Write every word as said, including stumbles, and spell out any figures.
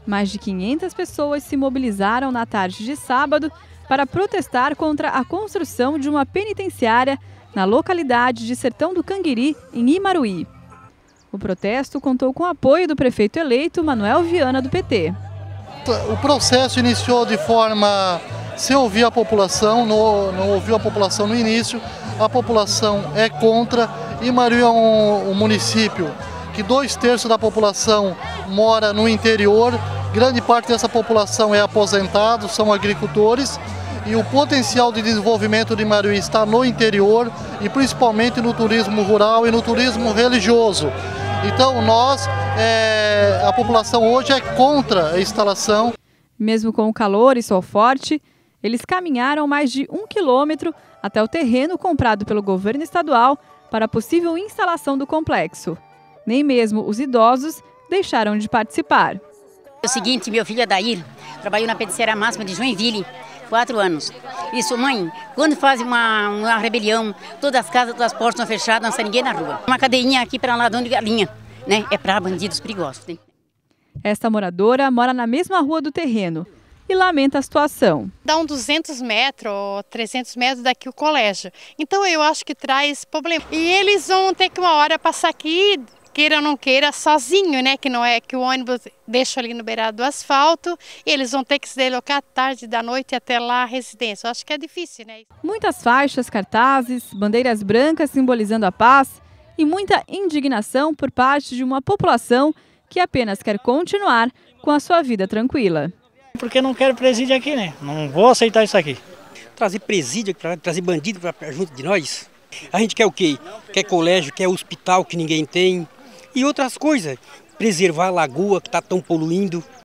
Mais de quinhentas pessoas se mobilizaram na tarde de sábado para protestar contra a construção de uma penitenciária na localidade de Sertão do Canguiri, em Imaruí. O protesto contou com o apoio do prefeito eleito Manuel Viana, do P T. O processo iniciou de forma sem ouvir a população, não, não ouviu a população no início, a população é contra. Imaruí é um, um município que dois terços da população mora no interior, grande parte dessa população é aposentado, são agricultores, e o potencial de desenvolvimento de Imaruí está no interior e principalmente no turismo rural e no turismo religioso. Então nós, é, a população hoje é contra a instalação. Mesmo com o calor e sol forte, eles caminharam mais de um quilômetro até o terreno comprado pelo governo estadual para a possível instalação do complexo. Nem mesmo os idosos deixaram de participar. É o seguinte, meu filho Adair trabalhou na penitenciária máxima de Joinville, quatro anos. Isso, mãe, quando faz uma, uma rebelião, todas as casas, todas as portas estão fechadas, não sai ninguém na rua. Uma cadeirinha aqui para ladrão de galinha, né? É para bandidos perigosos. Né? Esta moradora mora na mesma rua do terreno e lamenta a situação. Dá uns duzentos metros, trezentos metros daqui o colégio. Então eu acho que traz problema. E eles vão ter que uma hora passar aqui, queira ou não queira, sozinho, né? Que não é que o ônibus deixa ali no beirado do asfalto. E eles vão ter que se deslocar tarde da noite até lá a residência. Eu acho que é difícil, né? Muitas faixas, cartazes, bandeiras brancas simbolizando a paz e muita indignação por parte de uma população que apenas quer continuar com a sua vida tranquila. Porque não quero presídio aqui, né? Não vou aceitar isso aqui. Trazer presídio, trazer bandido para junto de nós. A gente quer o quê? Quer colégio, quer hospital que ninguém tem. E outras coisas. Preservar a lagoa que está tão poluindo.